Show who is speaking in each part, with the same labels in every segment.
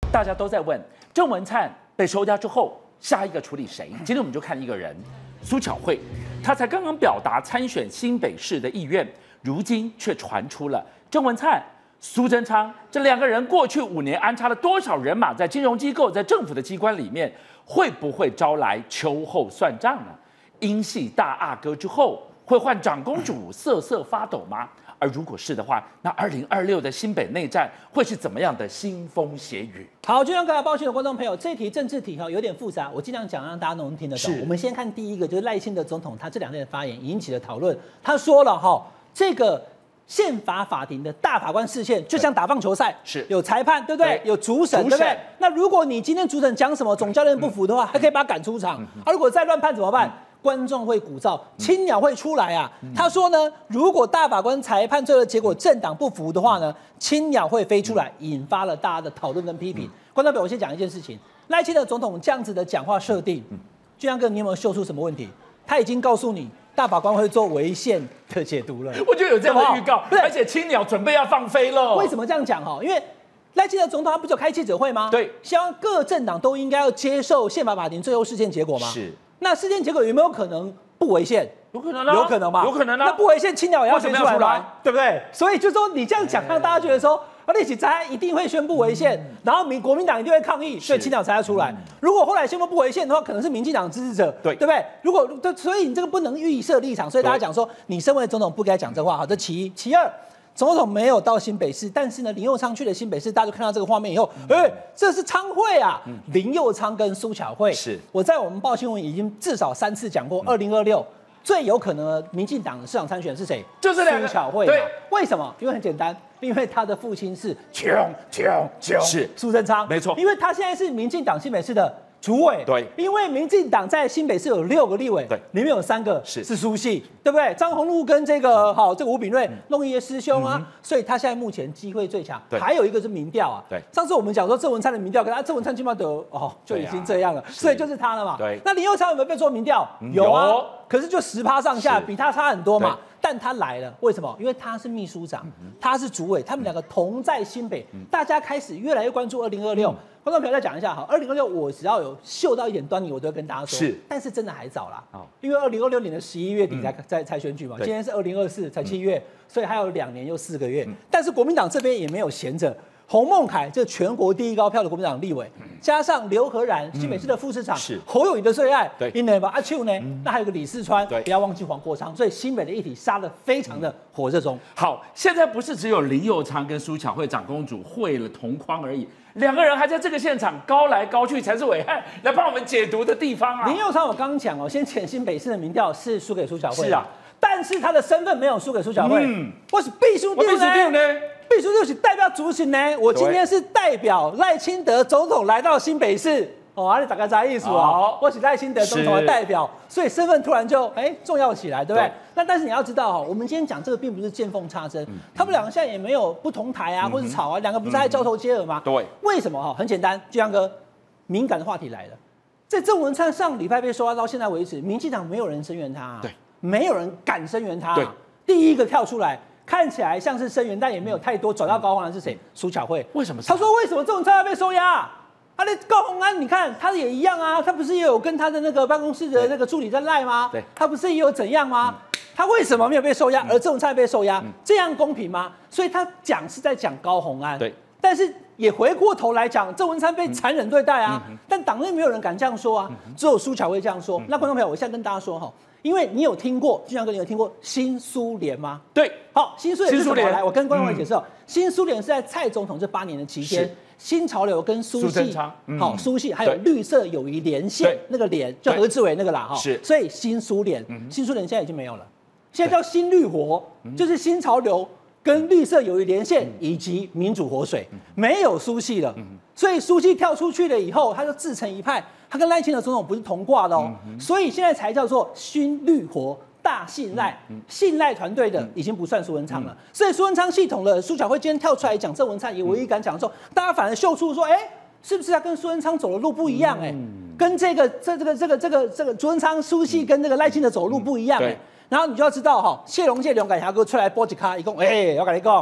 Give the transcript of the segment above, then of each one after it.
Speaker 1: 大家都在问郑文灿被收押之后，下一个处理谁？今天我们就看一个人，苏巧慧，她才刚刚表达参选新北市的意愿，如今却传出了郑文灿、苏贞昌这两个人过去5年安插了多少人马在金融机构、在政府的机关里面，会不会招来秋后算账呢？英系大阿哥之后会换长公主瑟瑟发抖吗？而如果是的话，那2026的新北内战会是怎么样的腥风血雨？
Speaker 2: 好，就像刚才报讯的观众朋友，这题政治题有点复杂，我尽量讲让大家能听得懂。我们先看第一个，就是赖清德总统他这2天的发言引起了讨论。他说了这个宪法法庭的大法官释宪就像打棒球赛，
Speaker 1: 是有
Speaker 2: 裁判，对不对？有主审，对不对？那如果你今天主审讲什么，总教练不服的话，还可以把他赶出场。如果再乱判怎么办？观众会鼓噪，青鸟会出来啊！他说呢，如果大法官裁判最后的结果政党不服的话呢，青鸟会飞出来，引发了大家的讨论跟批评。观众朋友，我先讲一件事情，赖清德总统这样子的讲话设定，俊相哥，你有没有嗅出什么问题？他已经告诉你，大法官会做违宪的解读了。
Speaker 1: 我觉得有这样的预告，而且青鸟准备要放飞了。
Speaker 2: 为什么这样讲？因为赖清德总统他不就开记者会吗？
Speaker 1: 对，
Speaker 2: 希望各政党都应该要接受宪法法庭最后释宪结果吗？
Speaker 1: 是。
Speaker 2: 那释宪结果有没有可能不违宪？
Speaker 1: 有可能啊，
Speaker 2: 有可能吧？
Speaker 1: 有可能啊。
Speaker 2: 那不违宪，青鸟也要宣出来吗？对不对？所以就说你这样讲，让大家觉得说，立起在一定会宣布违宪，然后国民党一定会抗议，所以青鸟才要出来。如果后来宣布不违宪的话，可能是民进党支持者，对不对？如果所以你这个不能预设立场，所以大家讲说，你身为总统不该讲这话。好，这其一，其二。总统没有到新北市，但是呢，林右昌去了新北市，大家就看到这个画面以后，这是昌会啊！林右昌跟苏巧慧，
Speaker 1: 是
Speaker 2: 我在我们报新闻已经至少3次讲过，2026最有可能的民进党的市长参选是谁？
Speaker 1: 就是
Speaker 2: 苏巧慧。对，为什么？因为很简单，因为他的父亲是是苏贞昌，
Speaker 1: 没错，
Speaker 2: 因为他现在是民进党新北市的主委，
Speaker 1: 对，
Speaker 2: 因为民进党在新北市有6个立委，对，里面有3个是苏系，对不对？张宏禄跟这个吴秉叡弄一些师兄啊，所以他现在目前机会最强。还有一个是民调啊，对，上次我们讲说郑文灿的民调，跟郑文灿基本上就已经这样了，所以就是他了嘛。对，那林右昌有没有被做民调？有啊，可是就10%上下，比他差很多嘛。但他来了，为什么？因为他是秘书长，他是主委，他们2个同在新北，大家开始越来越关注2026。观众朋友再讲一下，2026我只要有嗅到一点端倪，我都会跟大家说。是，但是真的还早啦，因为2026年的11月底才选举嘛，今天是2024才7月，所以还有2年又4个月。但是国民党这边也没有闲着。洪孟凯这全国第1高票的国民党立委，加上刘和然新北市的副市长，是侯友宜的最爱，对，因为阿丘呢，那还有个李四川，对，不要忘记黄国昌，所以新北的议题杀得非常的火热中。
Speaker 1: 好，现在不是只有林右昌跟苏巧慧长公主会了同框而已，2个人还在这个现场高来高去，才是暐瀚来帮我们解读的地方啊。
Speaker 2: 林右昌我刚刚讲先前新北市的民调是输给苏巧慧，
Speaker 1: 是啊，
Speaker 2: 但是他的身份没有输给苏巧慧，我是秘书长呢。秘书就是代表主席呢，我今天是代表赖清德总统来到新北市，你大概啥意思我是赖清德总统的代表，所以身份突然就重要起来，对不对？那但是你要知道我们今天讲这个并不是见缝插针，他们2个现在也没有不同台啊，或者吵啊，2个不是还交头接耳吗？对，为什么很简单，俊相哥，敏感的话题来了，在郑文灿上礼拜被收押到现在为止，民进党没有人声援他，对，没有人敢声援他，对，第一个跳出来。看起来像是声援，但也没有太多转到高虹安是谁？苏巧慧。为什么？他说为什么郑文灿要被收押？他的高虹安，你看他也一样啊，他不是也有跟他的那个办公室的那个助理在赖吗？对，他不是也有怎样吗？他为什么没有被收押，而郑文灿被收押？这样公平吗？所以他讲是在讲高虹安，对，但是也回过头来讲郑文灿被残忍对待啊，但党内没有人敢这样说啊，只有苏巧慧这样说。那观众朋友，我现在跟大家说因为你有听过，俊相哥，你有听过新苏联吗？对，好，新苏联是什么？来，我跟观众朋友解释新苏联是在蔡总统这8年的期间，新潮流跟苏系，苏系还有绿色友谊连线，那个连就何志伟那个啦，是，所以新苏联，新苏联现在已经没有了，现在叫新绿活，就是新潮流跟绿色友谊连线以及民主活水，没有苏系了，所以苏系跳出去了以后，他就自成一派。他跟赖清德总统不是同挂的所以现在才叫做新绿活大信赖，信赖团队的已经不算苏文昌了，所以苏文昌系统的苏巧慧今天跳出来讲郑文灿，也唯一敢讲的时候，大家反而秀出说，是不是他跟苏文昌走的路不一样？跟这个苏文昌苏系跟这个赖清德走的路不一样然后你就要知道谢龙介、刘改霞哥出来播几卡，一共我跟你讲。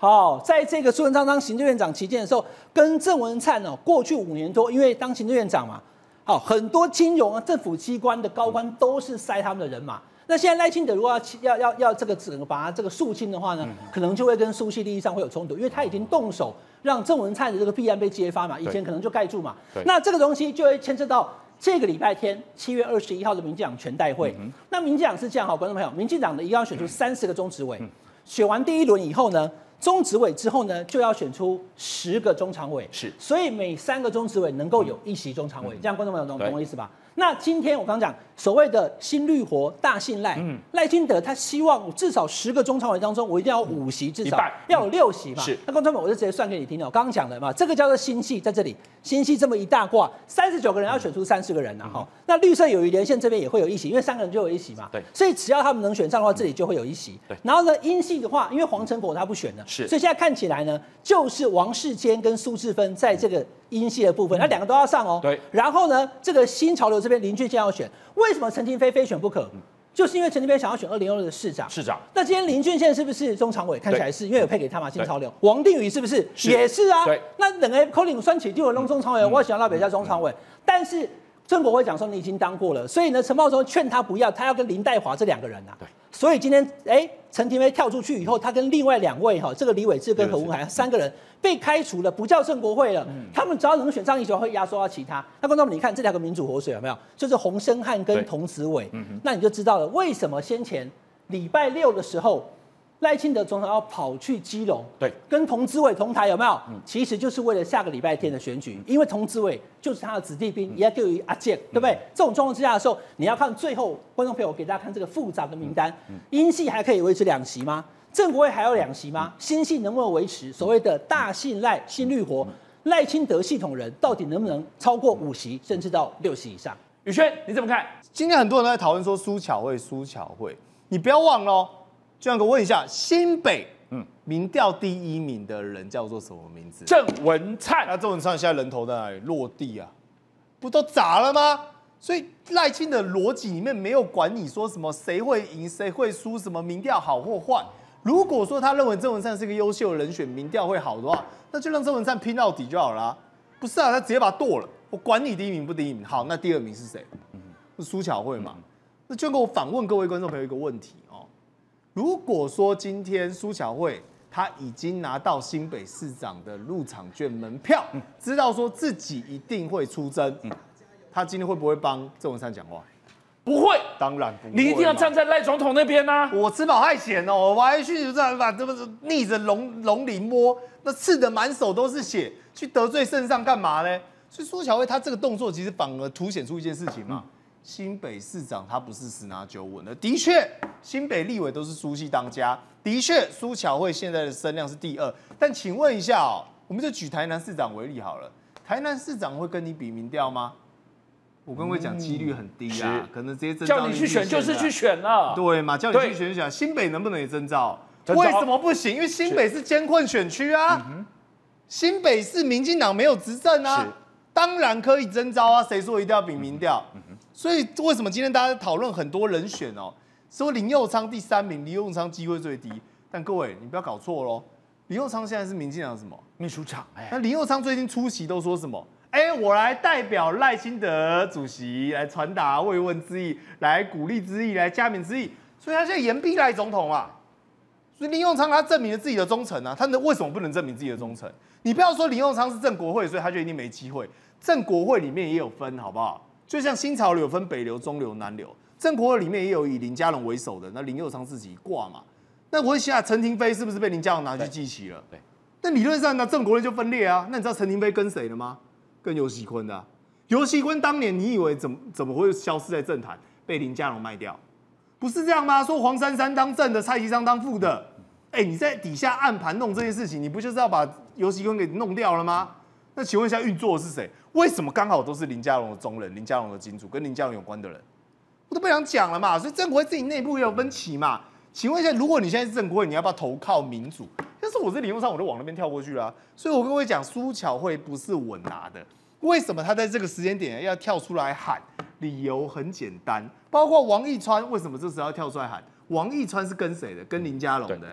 Speaker 2: 在这个苏贞昌当行政院长期间的时候，跟郑文灿过去5年多，因为当行政院长嘛，很多金融政府机关的高官都是塞他们的人马。那现在赖清德如果要这个整个把他这个肃清的话呢，可能就会跟苏系利益上会有冲突，因为他已经动手让郑文灿的这个弊案被揭发嘛，以前可能就盖住嘛。那这个东西就会牵涉到这个礼拜天7月21号的民进党全代会。那民进党是这样观众朋友，民进党的一定要选出30个中执委，选完第1轮以后呢，中执委之后呢，就要选出10个中常委，
Speaker 1: 是，
Speaker 2: 所以每3个中执委能够有1席中常委，这样观众朋友懂我意思吧？那今天我刚讲所谓的新绿活大信赖，赖清德他希望至少10个中常委当中，我一定要有5席，至少要有6席嘛。
Speaker 1: 是，
Speaker 2: 那观众朋友，我就直接算给你听了。我刚刚讲了嘛，这个叫做新系，在这里新系这么一大挂，39个人要选出30个人啊，那绿色友谊连线这边也会有1席，因为3个人就有1席嘛。
Speaker 1: 对，
Speaker 2: 所以只要他们能选上的话，这里就会有1席。
Speaker 1: 对，
Speaker 2: 然后呢，英系的话，因为黄成国他不选了，
Speaker 1: 是，
Speaker 2: 所以现在看起来呢，就是王世坚跟苏治芬在这个英系的部分，那2个都要上哦。
Speaker 1: 对，
Speaker 2: 然后呢，这个新潮流这边林俊宪要选，为什么陈亭妃非选不可？就是因为陈亭妃想要选2026的市长。那今天林俊宪是不是中常委？看起来是，因为有配给他嘛，新潮流。王定宇是不是？也是啊。
Speaker 1: 对。
Speaker 2: 那两个扣零算起就有弄中常委，我想要北加中常委，但是郑国会讲说你已经当过了，所以呢，陈茂忠劝他不要，他要跟林岱华这2个人啊。
Speaker 1: 对。
Speaker 2: 所以今天陈亭妃跳出去以后，他跟另外2位这个李伟智跟何文海3个人被开除了，不叫正国会了。他们只要能选上1席，会压缩到其他。那观众们，你看这2个民主活水有没有？就是洪申翰跟童子伟。那你就知道了，为什么先前礼拜6的时候，赖清德总统要跑去基隆，
Speaker 1: 对，
Speaker 2: 跟童子伟同台有没有？其实就是为了下个礼拜天的选举，因为童子伟就是他的子弟兵，也叫阿健，对不对？这种状况之下的时候，你要看最后观众朋友，我给大家看这个复杂的名单，英系还可以维持2席吗？正国会还有2席吗？新系能不能维持？所谓的大信赖新绿活赖清德系统人，到底能不能超过5席，甚至到6席以上？
Speaker 1: 宇轩你怎么看？
Speaker 3: 今天很多人都在讨论说苏巧慧，你不要忘了哦。就像我问一下，新北民调第1名的人叫做什么名字？
Speaker 1: 郑文灿。
Speaker 3: 那郑文灿现在人头在哪里？落地啊，不都砸了吗？所以赖清的逻辑里面没有管你说什么谁会赢谁会输，什么民调好或坏。如果说他认为郑文灿是个优秀的人选，民调会好的话，那就让郑文灿拼到底就好了。不是啊，他直接把他剁了。我管你第1名不第1名。好，那第2名是谁？是苏巧慧嘛？那就跟我反问各位观众朋友一个问题哦。如果说今天苏巧慧她已经拿到新北市长的入场券门票，知道说自己一定会出征，她今天会不会帮郑文灿讲话？
Speaker 1: 不会，
Speaker 3: 当然不会。
Speaker 1: 你一定要站在赖总统那边啊！
Speaker 3: 我吃饱太闲哦，我还去这把这么逆着龙鳞摸，那刺得满手都是血，去得罪圣上干嘛呢？所以苏巧慧她这个动作其实反而凸显出一件事情嘛。新北市长他不是10拿9稳的，的确，新北立委都是苏系当家，的确，苏巧慧现在的声量是第2。但请问一下哦，我们就举台南市长为例好了，台南市长会跟你比民调吗？我跟各位讲，几率很低啊，可能直接征召
Speaker 1: 叫你去选就是去选了，
Speaker 3: 对嘛？叫你去选，新北能不能也征召？为什么不行？因为新北是艰困选区啊，新北市民进党没有执政啊，当然可以征召啊，谁说一定要比民调？所以为什么今天大家讨论很多人选哦？说林右昌第3名，林右昌机会最低。但各位你不要搞错喽，林右昌现在是民进党什么
Speaker 1: 秘书长？
Speaker 3: 那林右昌最近出席都说什么？我来代表赖清德主席来传达慰问之意，来鼓励之意，来加冕之意。所以他现在严逼赖总统啊。所以林右昌他证明了自己的忠诚啊，他为什么不能证明自己的忠诚？你不要说林右昌是正国会，所以他就一定没机会。正国会里面也有分，好不好？就像新潮流有分北流、中流、南流，正国会里面也有以林佳龙为首的，那林右昌自己挂嘛。那我会想，陈亭妃是不是被林佳龙拿去记起了？对。那理论上呢，正国会就分裂啊。那你知道陈亭妃跟谁了吗？跟游锡堃的啊。游锡堃当年你以为怎么会消失在政坛，被林佳龙卖掉？不是这样吗？说黄珊珊当正的，蔡其昌当副的。你在底下暗盘弄这件事情，你不就是要把游锡堃给弄掉了吗？那请问一下，运作的是谁？为什么刚好都是林佳龙的中人、林佳龙的金主，跟林佳龙有关的人？我都不想讲了嘛。所以正国会自己内部也有分歧嘛。请问一下，如果你现在是正国会，你要不要投靠民主？要是我是林右昌，我就往那边跳过去啦。所以我跟各位讲，苏巧慧不是稳拿的。为什么他在这个时间点要跳出来喊？理由很简单，包括王义川为什么这时候要跳出来喊？王义川是跟谁的？跟林佳龙的。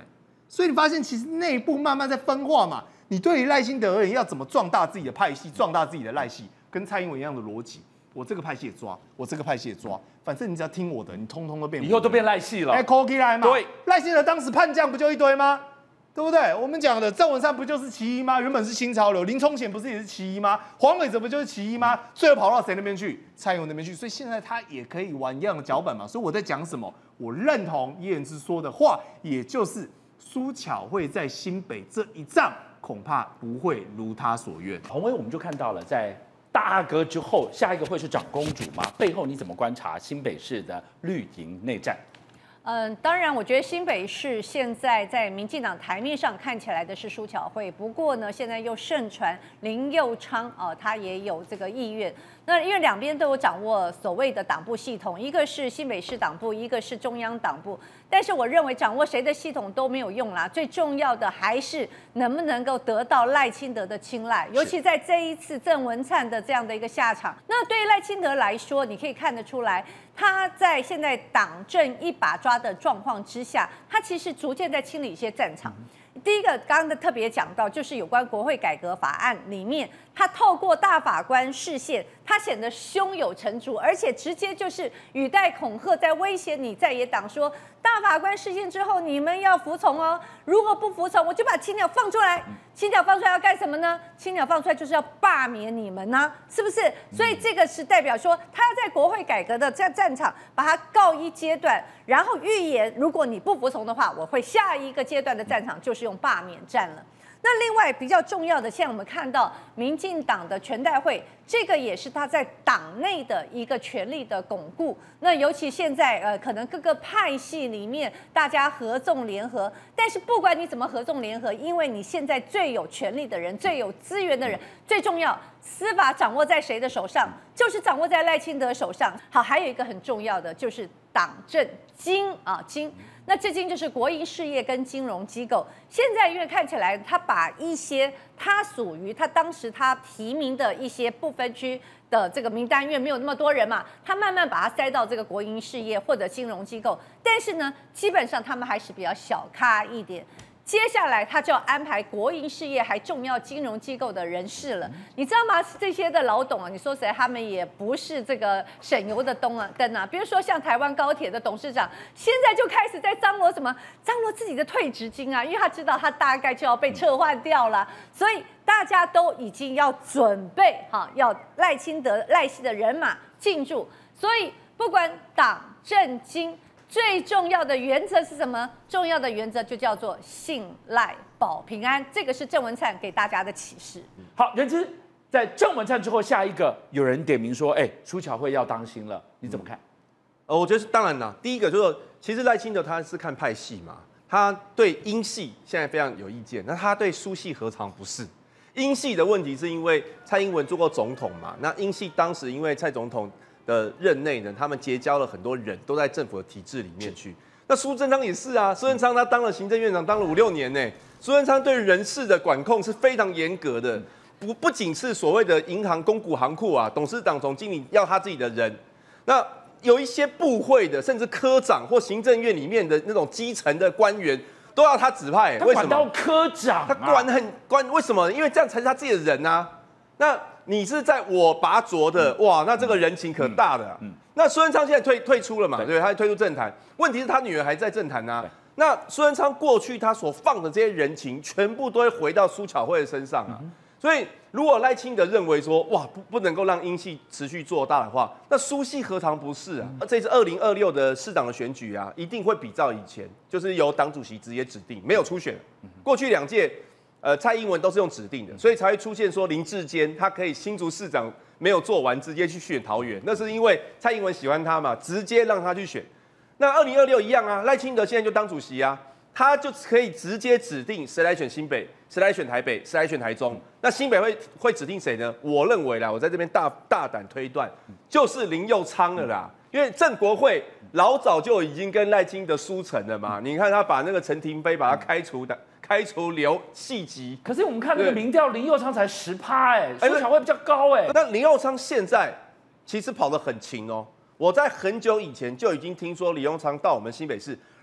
Speaker 3: 所以你发现其实内部慢慢在分化嘛。你对于赖清德而言，要怎么壮大自己的派系，壮大自己的赖系，跟蔡英文一样的逻辑。我这个派系也抓，我这个派系也抓，反正你只要听我的，你通通都变。
Speaker 1: 以后都变赖系了。
Speaker 3: 哎，扣起来嘛。
Speaker 1: 对，
Speaker 3: 赖清德当时叛将不就一堆吗？对不对？我们讲的郑文灿不就是其一吗？原本是新潮流，林聪贤不是也是其一吗？黄伟哲不就是其一吗？最后跑到谁那边去？蔡英文那边去。所以现在他也可以玩一样的脚本嘛。所以我在讲什么？我认同叶元之说的话，也就是苏巧慧在新北这一仗。恐怕不会如他所愿。
Speaker 1: 洪威，我们就看到了，在大阿哥之后，下一个会是长公主吗？背后你怎么观察新北市的绿营内战？
Speaker 4: 当然，我觉得新北市现在在民进党台面上看起来的是苏巧慧，不过呢，现在又盛传林右昌他也有这个意愿。那因为两边都有掌握所谓的党部系统，一个是新北市党部，一个是中央党部。但是我认为掌握谁的系统都没有用啦，最重要的还是能不能够得到赖清德的青睐，尤其在这一次郑文灿的这样的一个下场。那对于赖清德来说，你可以看得出来，他在现在党政一把抓的状况之下，他其实逐渐在清理一些战场。第一个，刚刚的特别讲到，就是有关国会改革法案里面，他透过大法官释宪，他显得胸有成竹，而且直接就是语带恐吓，在威胁你在野党说，大法官释宪之后，你们要服从哦，如果不服从，我就把青鸟放出来。青鸟放出来要干什么呢？青鸟放出来就是要罢免你们呢，是不是？所以这个是代表说，他要在国会改革的战场把它告一阶段，然后预言，如果你不服从的话，我会下一个阶段的战场就是用罢免战了。那另外比较重要的，现在我们看到民进党的全代会，这个也是他在党内的一个权力的巩固。那尤其现在可能各个派系里面大家合纵联合，但是不管你怎么合纵联合，因为你现在最有权力的人、最有资源的人，最重要，司法掌握在谁的手上？就是掌握在赖清德手上。好，还有一个很重要的就是党政经。那至今就是国营事业跟金融机构，现在因为看起来他把一些他属于他当时他提名的一些不分区的这个名单，因为没有那么多人嘛，他慢慢把它塞到这个国营事业或者金融机构，但是呢，基本上他们还是比较小咖一点。接下来他就要安排国营事业还重要金融机构的人士了，你知道吗？这些的老董啊，你说实在，他们也不是这个省油的灯啊。比如说像台湾高铁的董事长，现在就开始在张罗什么？张罗自己的退职金啊，因为他知道他大概就要被撤换掉了，所以大家都已经要准备要赖清德赖系的人马进驻，所以不管党政经。最重要的原则是什么？重要的原则就叫做信赖保平安，这个是郑文灿给大家的启示。
Speaker 1: 好，人之在郑文灿之后，下一个有人点名说，苏巧慧要当心了，你怎么看？
Speaker 5: 我觉得当然啦，第一个就是，其实赖清德他是看派系嘛，他对英系现在非常有意见，那他对苏系何尝不是？英系的问题是因为蔡英文做过总统嘛，那英系当时因为蔡总统的任内呢，他们结交了很多人都在政府的体制里面去。那苏贞昌也是啊，苏贞昌他当了行政院长，当了5、6年呢。苏贞昌对人事的管控是非常严格的，不仅是所谓的银行、公股行库啊，董事长、总经理要他自己的人，那有一些部会的，甚至科长或行政院里面的那种基层的官员都要他指派。
Speaker 1: 为什么？他管到科长、
Speaker 5: 他管为什么？因为这样才是他自己的人啊。那你是在我拔擢的，哇，那这个人情可大的。那苏贞昌现在退出了嘛？对，他退出政坛。问题是他女儿还在政坛啊。那苏贞昌过去他所放的这些人情，全部都会回到苏巧慧的身上啊。所以如果赖清德认为说，哇，不能够让英系持续做大的话，那苏系何尝不是啊？这次2026的市长的选举啊，一定会比照以前，就是由党主席直接指定，没有初选。过去2届。蔡英文都是用指定的，所以才会出现说林智坚他可以新竹市长没有做完，直接去选桃园，那是因为蔡英文喜欢他嘛，直接让他去选。那2026一样啊，赖清德现在就当主席啊，他就可以直接指定谁来选新北，谁来选台北，谁来选台中。那新北会指定谁呢？我认为啦，我在这边大胆推断，就是林右昌了啦，因为郑国会老早就已经跟赖清德疏成了嘛。你看他把那个陈廷飞把他开除留系级，
Speaker 1: 可是我们看那个民调，林右昌才10%，苏巧慧比较高
Speaker 5: 那林右昌现在其实跑得很勤哦。我在很久以前就已经听说林右昌到我们新北市，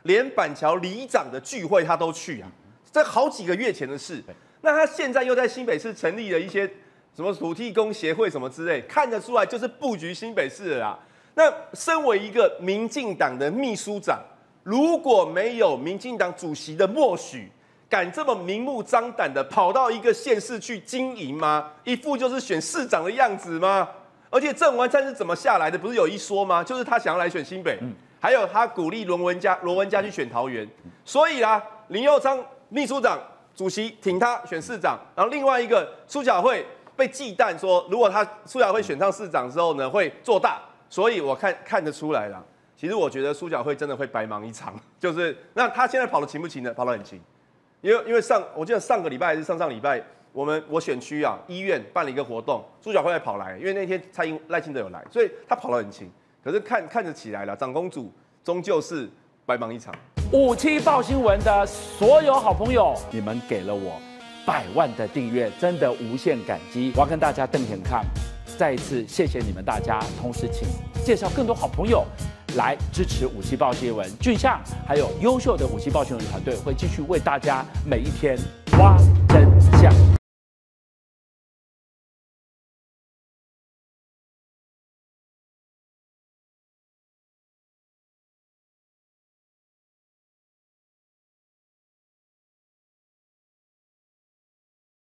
Speaker 5: 连板桥里长的聚会他都去啊，这好几个月前的事。那他现在又在新北市成立了一些什么土地公协会什么之类，看得出来就是布局新北市的啦。那身为一个民进党的秘书长，如果没有民进党主席的默许，敢这么明目张胆的跑到一个县市去经营吗？一副就是选市长的样子吗？而且郑文灿是怎么下来的？不是有一说吗？就是他想要来选新北，还有他鼓励罗文嘉去选桃园，所以啦，林右昌秘书长主席挺他选市长，然后另外一个苏巧慧被忌惮说，如果他苏巧慧选上市长之后呢，会做大，所以我看得出来了。其实我觉得苏巧慧真的会白忙一场，就是那他现在跑得勤不勤呢？跑得很勤，因为我记得上个礼拜还是上上礼拜。我选区啊，医院办了一个活动，苏巧慧还跑来，因为那天赖清德有来，所以他跑得很勤。可是看得起来了，长公主终究是白忙一场。
Speaker 1: 57报新闻的所有好朋友，你们给了我100万的订阅，真的无限感激。我要跟大家瞪眼看，再一次谢谢你们大家，同时请介绍更多好朋友来支持57报新闻。俊相还有优秀的57报新闻团队会继续为大家每一天挖真相。